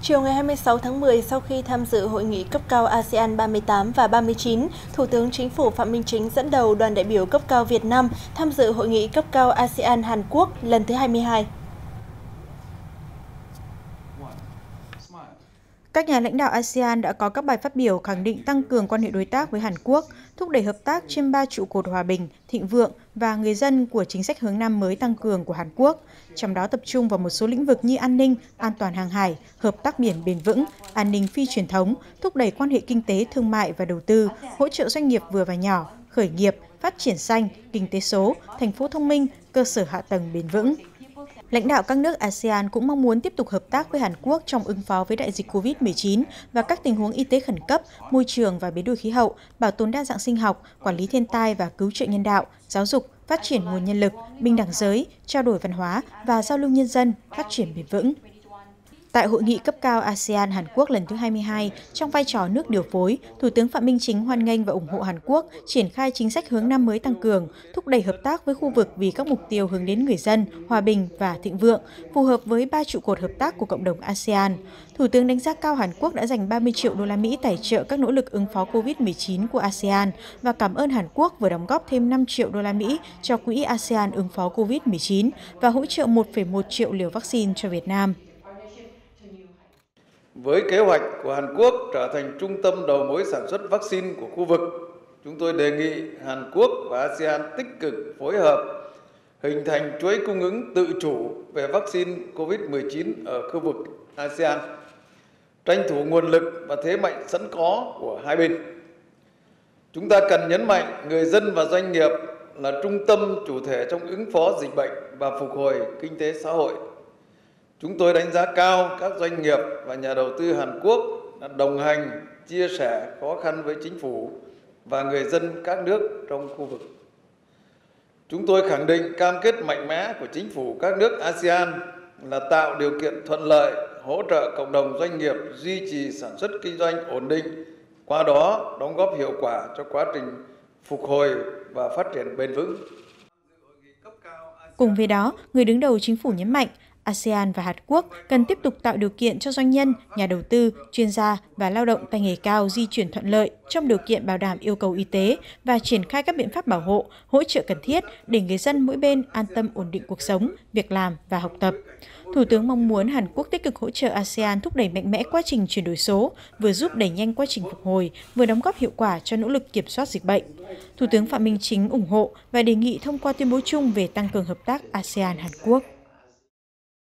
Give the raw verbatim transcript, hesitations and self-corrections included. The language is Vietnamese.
Chiều ngày hai mươi sáu tháng mười, sau khi tham dự hội nghị cấp cao a sê an ba mươi tám và ba mươi chín, Thủ tướng Chính phủ Phạm Minh Chính dẫn đầu đoàn đại biểu cấp cao Việt Nam tham dự hội nghị cấp cao a sê an Hàn Quốc lần thứ hai mươi hai. Các nhà lãnh đạo a sê an đã có các bài phát biểu khẳng định tăng cường quan hệ đối tác với Hàn Quốc, thúc đẩy hợp tác trên ba trụ cột hòa bình, thịnh vượng và người dân của chính sách hướng Nam mới tăng cường của Hàn Quốc, trong đó tập trung vào một số lĩnh vực như an ninh, an toàn hàng hải, hợp tác biển bền vững, an ninh phi truyền thống, thúc đẩy quan hệ kinh tế, thương mại và đầu tư, hỗ trợ doanh nghiệp vừa và nhỏ, khởi nghiệp, phát triển xanh, kinh tế số, thành phố thông minh, cơ sở hạ tầng bền vững. Lãnh đạo các nước a sê an cũng mong muốn tiếp tục hợp tác với Hàn Quốc trong ứng phó với đại dịch Covid mười chín và các tình huống y tế khẩn cấp, môi trường và biến đổi khí hậu, bảo tồn đa dạng sinh học, quản lý thiên tai và cứu trợ nhân đạo, giáo dục, phát triển nguồn nhân lực, bình đẳng giới, trao đổi văn hóa và giao lưu nhân dân, phát triển bền vững. Tại hội nghị cấp cao a sê an Hàn Quốc lần thứ hai mươi hai, trong vai trò nước điều phối, Thủ tướng Phạm Minh Chính hoan nghênh và ủng hộ Hàn Quốc triển khai chính sách hướng Nam mới tăng cường, thúc đẩy hợp tác với khu vực vì các mục tiêu hướng đến người dân, hòa bình và thịnh vượng, phù hợp với ba trụ cột hợp tác của cộng đồng a sê an. Thủ tướng đánh giá cao Hàn Quốc đã dành ba mươi triệu đô la Mỹ tài trợ các nỗ lực ứng phó Covid mười chín của a sê an và cảm ơn Hàn Quốc vừa đóng góp thêm năm triệu đô la Mỹ cho quỹ a sê an ứng phó Covid mười chín và hỗ trợ một phẩy một triệu liều vaccine cho Việt Nam. Với kế hoạch của Hàn Quốc trở thành trung tâm đầu mối sản xuất vaccine của khu vực, chúng tôi đề nghị Hàn Quốc và a sê an tích cực phối hợp hình thành chuỗi cung ứng tự chủ về vaccine Covid mười chín ở khu vực a sê an, tranh thủ nguồn lực và thế mạnh sẵn có của hai bên. Chúng ta cần nhấn mạnh người dân và doanh nghiệp là trung tâm chủ thể trong ứng phó dịch bệnh và phục hồi kinh tế xã hội. Chúng tôi đánh giá cao các doanh nghiệp và nhà đầu tư Hàn Quốc đã đồng hành, chia sẻ khó khăn với chính phủ và người dân các nước trong khu vực. Chúng tôi khẳng định cam kết mạnh mẽ của chính phủ các nước a sê an là tạo điều kiện thuận lợi, hỗ trợ cộng đồng doanh nghiệp duy trì sản xuất kinh doanh ổn định, qua đó đóng góp hiệu quả cho quá trình phục hồi và phát triển bền vững. Cùng với đó, người đứng đầu chính phủ nhấn mạnh, a sê an và Hàn Quốc cần tiếp tục tạo điều kiện cho doanh nhân, nhà đầu tư, chuyên gia và lao động tay nghề cao di chuyển thuận lợi trong điều kiện bảo đảm yêu cầu y tế và triển khai các biện pháp bảo hộ, hỗ trợ cần thiết để người dân mỗi bên an tâm ổn định cuộc sống, việc làm và học tập. Thủ tướng mong muốn Hàn Quốc tích cực hỗ trợ a sê an thúc đẩy mạnh mẽ quá trình chuyển đổi số, vừa giúp đẩy nhanh quá trình phục hồi, vừa đóng góp hiệu quả cho nỗ lực kiểm soát dịch bệnh. Thủ tướng Phạm Minh Chính ủng hộ và đề nghị thông qua tuyên bố chung về tăng cường hợp tác a sê an Hàn Quốc.